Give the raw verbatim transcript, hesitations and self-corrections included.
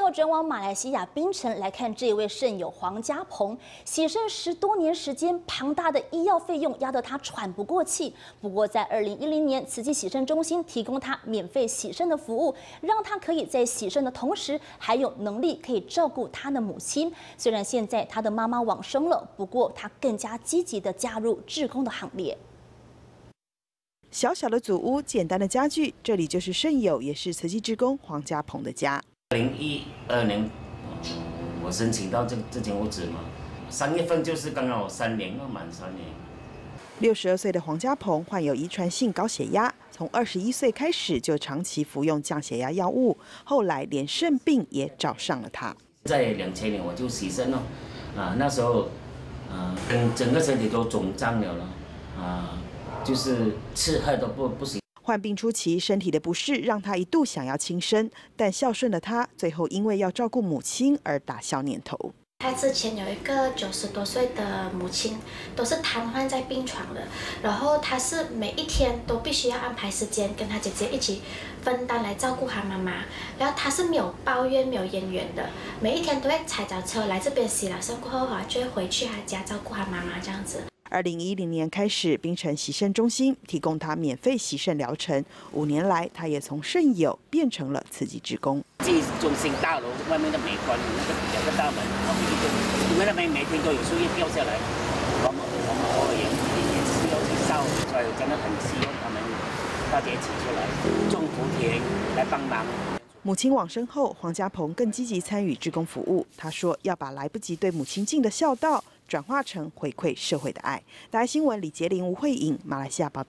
要转往马来西亚槟城来看这一位肾友黄家鹏，洗肾十多年时间，庞大的医药费用压得他喘不过气。不过在二零一零年，慈济洗肾中心提供他免费洗肾的服务，让他可以在洗肾的同时，还有能力可以照顾他的母亲。虽然现在他的妈妈往生了，不过他更加积极的加入志工的行列。 小小的祖屋，简单的家具，这里就是肾友，也是慈济志工黄家鹏的家。 二零一二年，我申请到这这间屋子嘛，三月份就是刚好三年了，满三年。 六十二岁的黄家鹏患有遗传性高血压，从二十一岁开始就长期服用降血压药物，后来连肾病也找上了他。 在两千年我就洗肾了，啊，那时候，啊，整整个身体都肿胀了了，啊。 就是吃喝都不不行。 患病初期，身体的不适让他一度想要轻生，但孝顺的他，最后因为要照顾母亲而打消念头。 他之前有一个九十多岁的母亲，都是瘫痪在病床的，然后他是每一天都必须要安排时间跟他姐姐一起分担来照顾他妈妈，然后他是没有抱怨、没有怨言的，每一天都会踩着车来这边洗了肾过后啊，就会回去他家照顾他妈妈这样子。 二零一零年开始，槟城洗肾中心提供他免费洗肾疗程。五年来，他也从肾友变成了慈济志工。 记中心大楼外面的美观那个两个大门，我们就因为那边每天都有树叶掉下来，我们我们偶尔也也需要去扫，所以真的很希望他们大家一起出来种福田来帮忙。 母亲往生后，黄家鹏更积极参与志工服务。他说要把来不及对母亲尽的孝道，转化成回馈社会的爱。大爱新闻李杰玲、吴慧颖，马来西亚报道。